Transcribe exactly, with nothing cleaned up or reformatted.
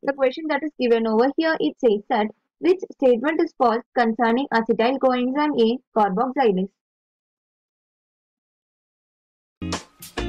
The question that is given over here, it says that which statement is false concerning acetyl coenzyme A carboxylase?